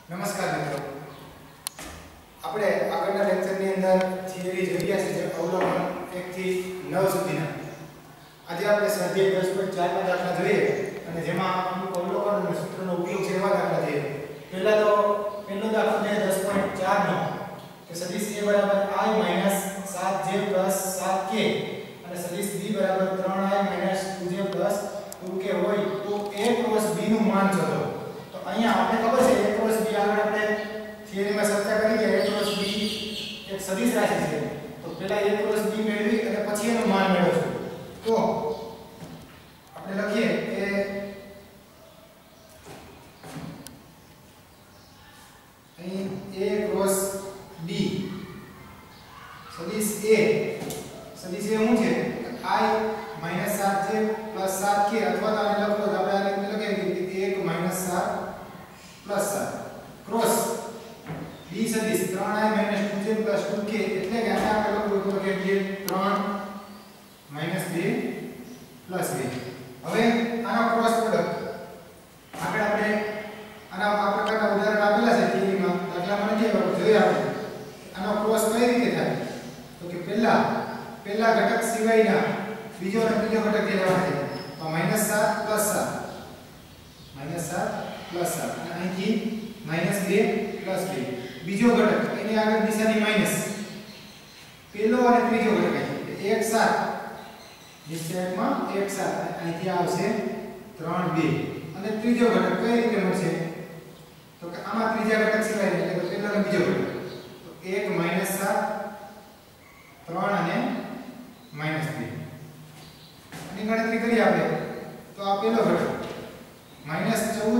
નમસ્કાર મિત્રો, આપણે આગળના લેક્ચરની અંદર થિયરી જોઈ ગયા છે જે અવલોકન 1 થી 9 સુધીના. આજે આપણે સ્વાધ્યાય 10.4 ના દાખલા જોઈએ અને જેમાં અમુક અવલોકન અને સૂત્રનો ઉપયોગ છે એવા દાખલા જોઈએ. પહેલો દાખલો છે 10.4 નો કે સદિશ a બરાબર i 7j 7k અને સદિશ b બરાબર 3i 2j 2k હોય તો a ક્રોસ b નું માન શોધો. તો અહીંયા આપણે ખબર છે a ક્રોસ b આગળ આપણે થિયરીમાં ચર્ચા કરી કે a ક્રોસ b એક સદિશ રાશિ છે. તો પહેલા a ક્રોસ b મેળવી અને પછી એનું માન મેળવશું. તો આપણે લખીએ કે અહીં a ક્રોસ b સદિશ a શું છે i 7j 7k અથવા તો આને લખો તો આપણે આ રીતે લખીએ કે 1 7 7 ક્રોસ b સદિશ 3i 2j 2k એટલે કે આને આપણે લખવું તો કે 3 2 2. હવે આનો ક્રોસ પ્રોડક્ટ આપણે આના આ પ્રકારના ઉદાહરણ આપેલા છે થિયરીમાં દાખલામાં નથી આવડતું જોઈએ આપણે આનો ક્રોસ કઈ રીતે થાય તો કે પહેલા ઘટક સિવાયના બીજો અને ત્રીજો ઘટક લેવાનો છે. તો -7 + 7 અને અહીંથી -2 + 2 બીજો ઘટક એની આગળ નિશાની માઈનસ પહેલો અને ત્રીજો ઘટક 1 7 નિશ્ચયકમાં 1 7 અહીંથી આવશે 3 2 અને ત્રીજો ઘટક કઈ રીતે મળશે તો કે આમાં ત્રીજા ઘટક સિવાય એટલે કે પહેલો અને બીજો ઘટક તો 1 7 3 અને -2 આની ગણતરી કરી આપણે તો આ પહેલો ઘટક -14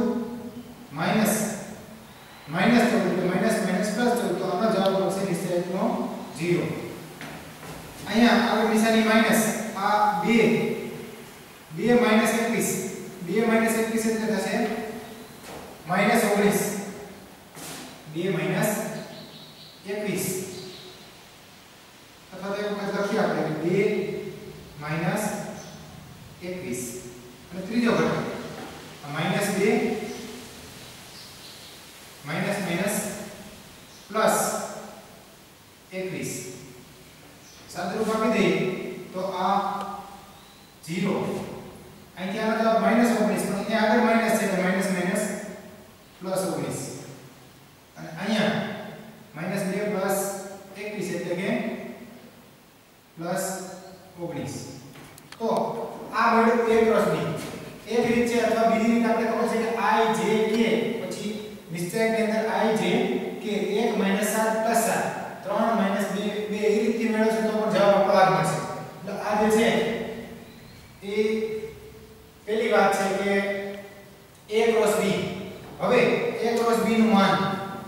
+14 તો આનો જવાબ આવશે નિશ્ચયકનો 0. અહીંયા આગળ નિશાની માઈનસ આ 2 -21 એટલે થશે -19 2 -21 અથવા તો એક વખત લખીએ આપણે 2 -21 અને ત્રીજો ઘટક -2 +21 સાદુરૂપ આપી દઈએ તો આ 0 અહીંથી આનો જવાબ -19 પણ અહીંયા આગળ માઈનસ છે એટલે +19 અને અહીંયા -2 + 21 એટલે કે +19. તો આ મળ્યું a ક્રોસ b. એક રીત છે અથવા બીજી રીત આપણે ખબર છે કે i j k પછી નિશ્ચયકની અંદર i j k 1 7 + 7 3 -2 એ રીતથી મેળવશો તો પણ જવાબ આપણો આ મળશે. એટલે આ જે છે એ પહેલી વાત છે કે a ક્રોસ b. હવે a ક્રોસ b નું માન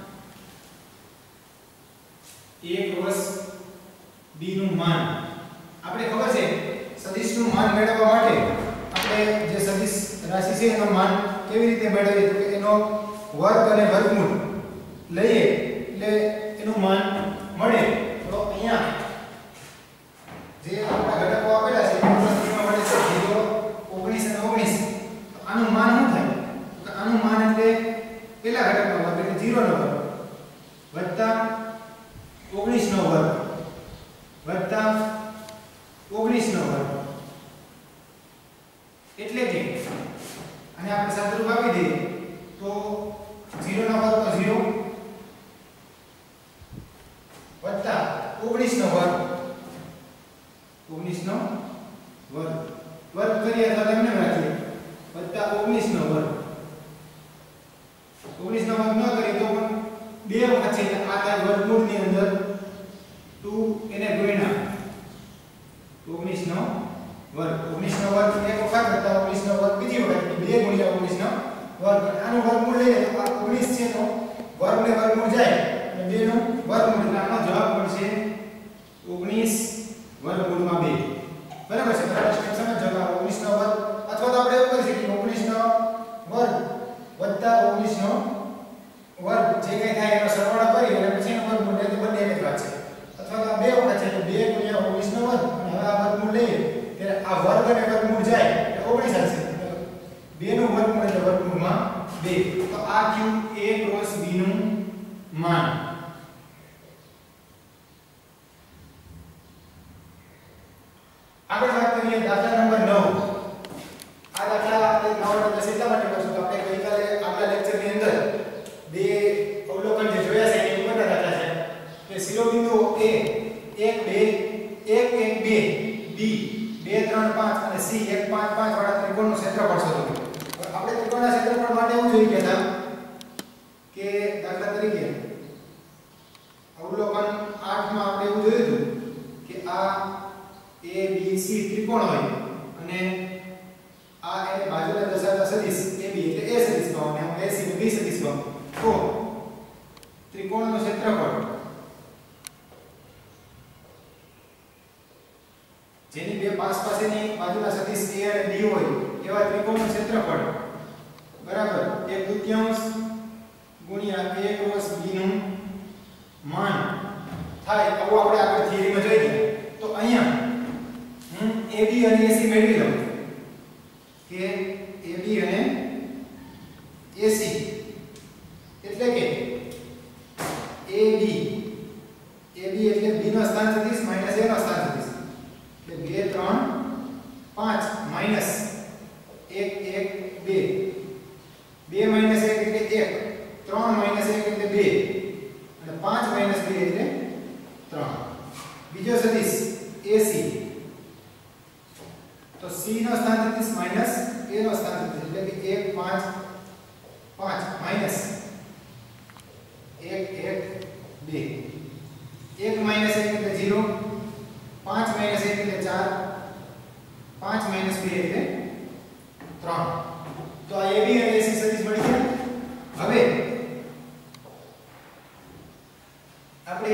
આપણે ખબર છે સદિશનું માન મેળવવા માટે આપણે જે સદિશ રાશિ છે એનું માન કેવી રીતે મેળવીએ તો કે એનો વર્ગ અને વર્ગમૂળ લઈએ એટલે એનું માન મળે. તો અહીંયા જે આપણા ઘટકો આપેલા છે એમાં મળે છે 0 19 અને 19. તો આનું માન શું થાય તો આનું માન એટલે પહેલા ઘટકનો વર્ગ એટલે 0 નો વર્ગ વત્તા 19 નો વર્ગ વત્તા 19 નો વર્ગ એટલે કે અને આપણે સાદુરૂપ આપી દઈએ તો 0 નો વર્ગ તો 0 વત્તા 19 નો વર્ગ 19 નો વર્ગ કરીએ અથવા એમને રાખીએ વત્તા 19 નો વર્ગ 19 નો વર્ગ ન કરીએ તો પણ બે વખત છે એટલે આ થાય વર્ગમૂળની અંદર 2 એને ગુણ્યા 19 નો વર્ગ એક વખત વત્તા 19 નો વર્ગ બીજી વખત 2 ગુણ્યા 19 નો વર્ગ. આનું વર્ગમૂળ લઈએ તો આ 19 છે તો વર્ગ ને વર્ગમૂળ જાય અને 2 નું વર્ગમૂળ એટલે આનો જવાબ મળશે 19 વર્ગમૂળમાં 2. બરાબર છે. સ્ટેપ સમજો કે 19 નો વર્ગ અથવા તો આપણે એવું કરી શકીએ 19 નો વર્ગ વત્તા 19 નો વર્ગ જે કંઈ થાય એનો સરવાળો કરી અને પછી એનો વર્ગમૂળ લે તો બંને એક જ વાત છે. અથવા તો આ બે વખત છે તો 2 ગુણ્યા 19 નો વર્ગ અને હવે આ વર્ગમૂળ લઈએ ત્યારે આ વર્ગ અને વર્ગમૂળ જાય એટલે 19 આવશે. 2 નું વર્ગમૂળ એટલે વર્ગમૂળમાં 2 તો આ થયું a ક્રોસ b નું માન. આગળ વાત કરીએ દાખલા નંબર 9. આ દાખલા આપણે 9 અને 10 એટલા માટે કરશું તો આપણે ગઈકાલે આગલા લેક્ચરની અંદર બે અવલોકન જે જોયા છે એ ઉપરના દાખલા છે કે શિરોબિંદુઓ a 1 2 1 1 2 b 2 3 5 અને c 1 5 5 વાળા ત્રિકોણનું ક્ષેત્રફળ શોધો. આપણે ત્રિકોણના ક્ષેત્રફળ માટે એવું જોઈ ગયા હતા કે દાખલા તરીકે અવલોકન 8 માં આપણે એવું જોયું હતું કે આ a b c ત્રિકોણ હોય અને આ એને બાજુના દર્શાવતા સદિશ ab એટલે a સદિશ કહો અને ac ને b સદિશ કહો તો ત્રિકોણનું ક્ષેત્રફળ જેની બે પાસેની બાજુના સદિશ a અને b હોય એવા ત્રિકોણનું ક્ષેત્રફળ બરાબર 1/2 ગુણ્યા a ક્રોસ b નું માન થાય. આવું આપણે આગળ થિયરીમાં જોઈ ગયા. તો અહીંયા હું AB અને AC મેળવી લઉં કે AB અને AC એટલે કે AB એટલે B નો સ્થાન સદિશ માઈનસ A નો સ્થાન સદિશ એટલે 2 3 5 માઈનસ 1 1 2 2 માઈનસ 1 એટલે 1 3 માઈનસ 1 એટલે 2 અને 5 માઈનસ 2 એટલે 3. બીજો સદિશ AC તો C નો સ્થાન સદિશ માઈનસ A નો સ્થાન સદિશ એટલે કે 1 5 5 માઈનસ 1 1 2 1 માઈનસ 1 એટલે 0 5 માઈનસ 1 એટલે 4 5 માઈનસ 2 એટલે 3. તો આ AB અને AC સદિશ મળી ગયા. હવે આપણે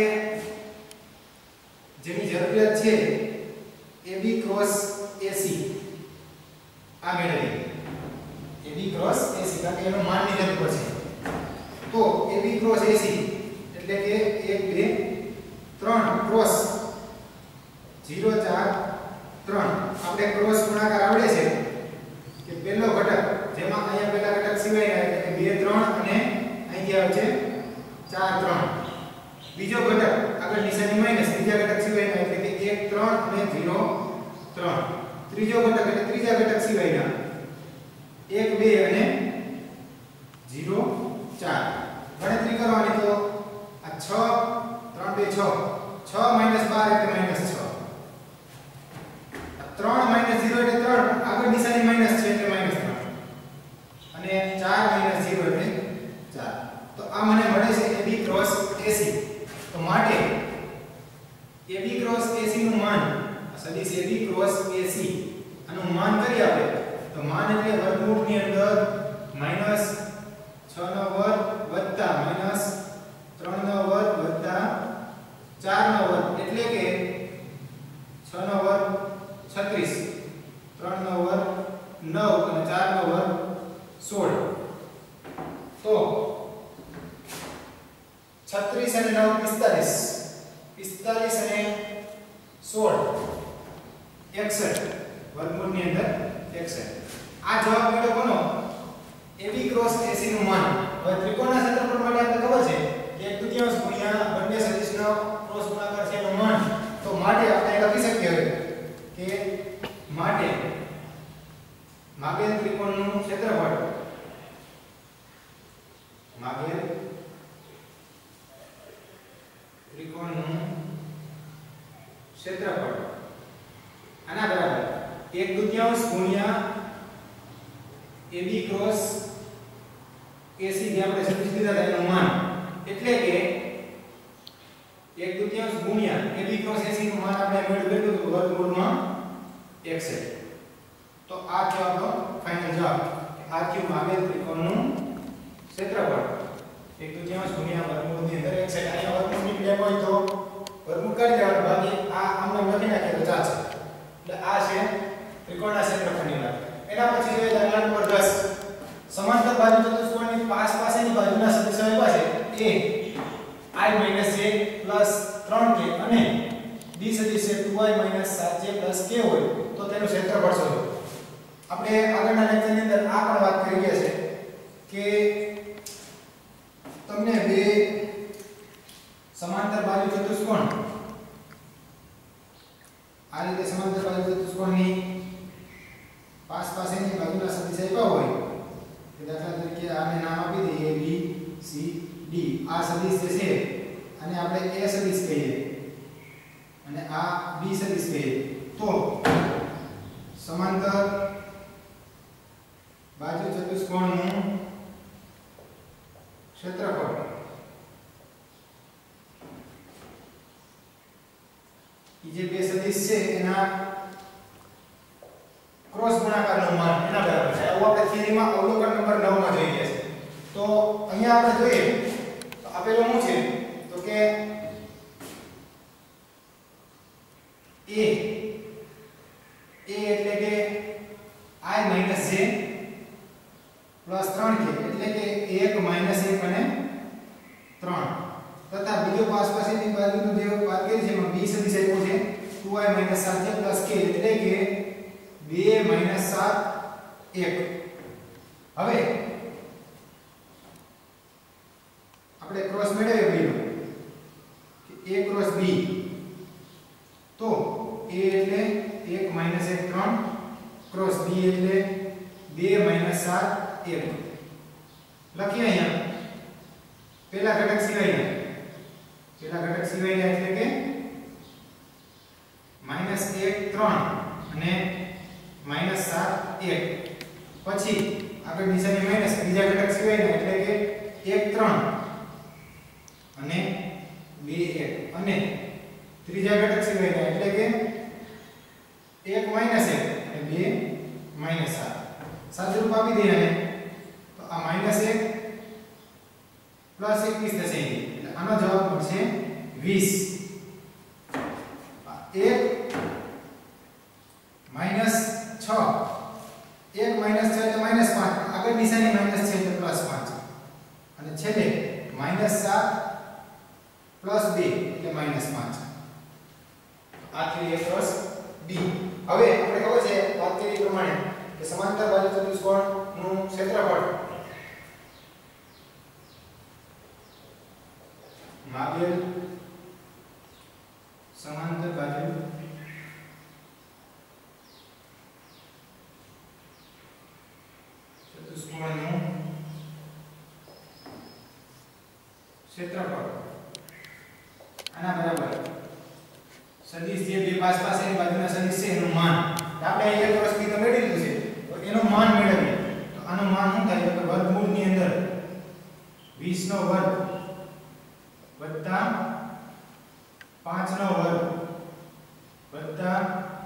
જેની જરૂરિયાત છે AB ક્રોસ AC આ મેળવીએ. AB ક્રોસ AC કારણ કે એનો માનની જરૂર પડશે. તો AB ક્રોસ AC એટલે કે 1 2 3 ક્રોસ 0 4 3 આપણે ક્રોસ ગુણાકાર આવડે છે કે પહેલો ઘટક જેમાં અહીંયા પહેલા ઘટક સિવાય એટલે કે 2 3 અને અહીં આવે છે 4 3. બીજો ઘટક આગળ નિશાની માઈનસ બીજા ઘટક સિવાયના એટલે કે 1 3 અને 0 3. ત્રીજો ઘટક એટલે ત્રીજા ઘટક સિવાયના 1 2 અને 0 4. ગણતરી કરવાની તો આ 6 3 2 6 6 માઈનસ 12 એટલે માઈનસ 6 3 માઈનસ 0 એટલે 3 આગળ નિશાની માઈનસ છે એટલે માઈનસ 3 અને 4 માઈનસ 0 એટલે 4. તો આ મને મળે છે AB ક્રોસ AC. તો માટે AB ક્રોસ AC નું માન સદિશ AB ક્રોસ AC આનું માન કરી આપણે તો માન એટલે વર્ગમૂળ ની અંદર માઈનસ 6 નો વર્ગ વત્તા માઈનસ 3 નો વર્ગ વત્તા 4 નો વર્ગ એટલે કે 6 નો વર્ગ 36 3 નો વર્ગ 9 અને 4 નો વર્ગ 16. તો 36 અને 9 45 45 અને 16 61 વર્ગમૂળ ની અંદર 61. આ જવાબ મળ્યો કોનો AB ક્રોસ AC નું માન. હવે ત્રિકોણના ક્ષેત્રફળ માટે આપણે ખબર છે કે 1/2 ગુણ્યા બંને સદિશનો ક્રોસ ગુણાકાર છે એનું માન. તો માટે આપણે લખી શકીએ કે માટે માગેલ ત્રિકોણનું ક્ષેત્રફળ માગેલ ત્રિકોણનું ક્ષેત્રફળ આના બરાબર 1/2 ગુણ્યા AB ક્રોસ AC જે આપણે સદિશ લીધા હતા એનું માન એટલે કે 1/2 ગુણ્યા AB ક્રોસ AC નું માન આપણે મેળવ્યું કેટલું હતું વર્ગમૂળમાં 61. તો આ થયો આપણો ફાઇનલ જવાબ. આ થયું માગેલ ત્રિકોણનું ક્ષેત્રફળ 1/2 ગુણ્યા વર્ગમૂળ ની અંદર 61. અહીંયા વર્ગમૂળ ની પ્લેન હોય તો વર્ગમૂળ કરી દેવાનું બાકી આ આમને લખી નાખીએ તો ચાલશે. એટલે આ છે ત્રિકોણના ક્ષેત્રફળની વાત. એના પછી જોઈએ દાખલા નંબર 10. સમાંતર બાજુ ચતુષ્કોણની પાસેની બાજુના સદિશો આપ્યા છે a i - j + 3k અને b સદિશ છે 2i - 7j + k હોય તો તેનું ક્ષેત્રફળ શોધો. આપણે આગળના લેક્ચરની અંદર આ પણ વાત કરી ગયા છે કે આ સદિશ જે છે અને આપણે a સદિશ કહીએ અને આ b સદિશ કહીએ તો સમાંતર બાજુ ચતુષ્કોણનું ક્ષેત્રફળ જે બે સદિશ છે એના ક્રોસ ગુણાકારનું માન એના બરાબર છે. આવું આપણે થિયરીમાં અવલોકન નંબર 9 માં જોઈ ગયા છે. તો અહીંયા આપણે જોઈએ તો આપેલું શું છે તો કે a એટલે કે I - j પ્લસ 3k એટલે કે 1 1 અને 3 તથા બીજો પાસની બાજુનું જે વાત કરી છે એમાં b સદિશ આપ્યો છે 2i - 7j પ્લસ k એટલે કે 2 - 7 1. હવે આપણે ક્રોસ મેળવીએ પહેલો કે a ક્રોસ b તો a એટલે 1 - 1 3 ક્રોસ b એટલે 2 - 7 1 લખીએ અહીંયા પહેલા ઘટક સિવાયના એટલે કે -1 3 અને -7 1 પછી આગળ નિશાની માઈનસ બીજા ઘટક સિવાયના એટલે કે 1 3 અને 2 1 અને ત્રીજા ઘટક સિવાયના એટલે કે 1 - 1 અને 2 - 7 સાદુરૂપ આપી દઈએ અને તો આ -1 પ્લસ 21 થશે એટલે આનો જવાબ મળશે 20. 1 - 6 1 - 6 એટલે -5 આગળ નિશાની માઈનસ છે એટલે +5 અને છેલ્લે -7 પ્લસ 2 એટલે -5. આ થયું a ક્રોસ b. હવે આપણે ખબર છે વાત કરી પ્રમાણે કે સમાંતર બાજુ ચતુષ્કોણનું ક્ષેત્રફળ માપેલ સમાંતર બાજુ ચતુષ્કોણનું ક્ષેત્રફળ આના બરાબર સદિશ જે બે પાસની બાજુના સદિશ છે એનું માન. આપણે a ક્રોસ b તો મેળવી લીધું છે તો એનું માન મેળવીએ તો આનું માન શું થાય તો વર્ગમૂળની અંદર 20 નો વર્ગ વત્તા 5 નો વર્ગ વત્તા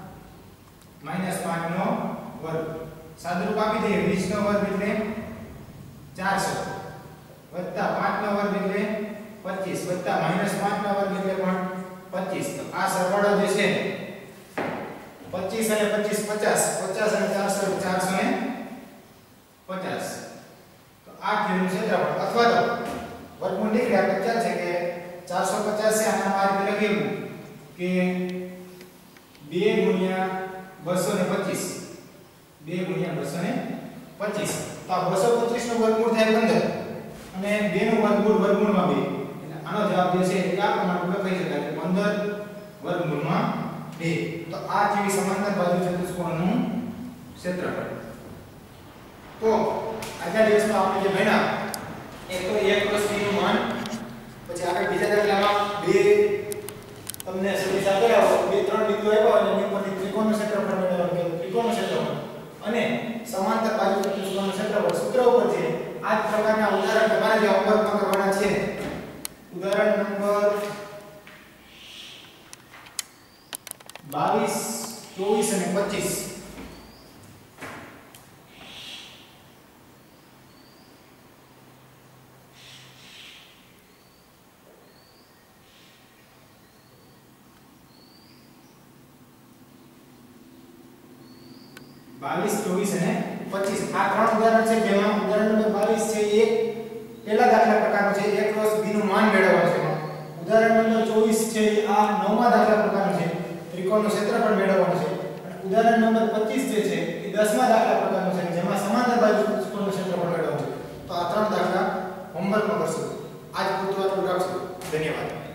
-5 નો વર્ગ. સાદુરૂપ આપી દઈએ 20 નો વર્ગ એટલે 400 વત્તા 5 નો વર્ગ એટલે 25 વત્તા -5 નો વર્ગ એટલે પણ 25. તો આ સરવાળો જે છે 25 અને 25 50 50 અને 400 450. તો આ થયું ક્ષેત્રફળ અથવા તો વર્ગમૂળ નીકળે આપણે ખ્યાલ છે કે 450 છે આના આ રીતે લખેલું કે 2 ગુણ્યા 225 2 ગુણ્યા 225. તો આ 225 નું વર્ગમૂળ થાય 15 અને 2 નું વર્ગમૂળ વર્ગમૂળમાં 2 એટલે આનો જવાબ જે છે એ આ પ્રમાણે લખી શકાય કે 15 વર્ગમૂળમાં 2. તો આ જેવી સમાંતર બાજુ ચતુષ્કોણનું ક્ષેત્રફળ. તો આજના દિવસમાં આપણે જે ભણ્યા એક તો a ક્રોસ b નું માન, પછી આપણે બીજા દાખલામાં બે તમને સદિશ આપેલા હોય બે ત્રણ બિંદુ આપ્યા હોય અને એની ઉપરથી ત્રિકોણનું ક્ષેત્રફળ મેળવવાનું કે ત્રિકોણનું ક્ષેત્રફળ અને સમાંતર બાજુ ચતુષ્કોણનું ક્ષેત્રફળ સૂત્ર ઉપર છે. આ જ પ્રકારના ઉદાહરણ તમારે જે હોમવર્કમાં કરવાના છે. ઉદાહરણ નંબર 22 24 અને 25. બાવીસ 24 અને 25 આ ત્રણ ઉદાહરણ છે જેમાં ઉદાહરણ નંબર 22 છે એ પહેલા દાખલા પ્રકારનું છે a ક્રોસ b નું માન મેળવવાનું છે. ઉદાહરણ નંબર 24 છે આ નવમા દાખલા પ્રકારનું છે ત્રિકોણનું ક્ષેત્રફળ મેળવવાનું છે. અને ઉદાહરણ નંબર 25 જે છે એ 10મા દાખલા પ્રકારનું છે જેમાં સમાંતર બાજુ ત્રિકોણનું ક્ષેત્રફળ મેળવવાનું છે. તો આ ત્રણ દાખલા હોમવર્કમાં કરશો. આજ પૂરતું આટલું રાખજો. ધન્યવાદ.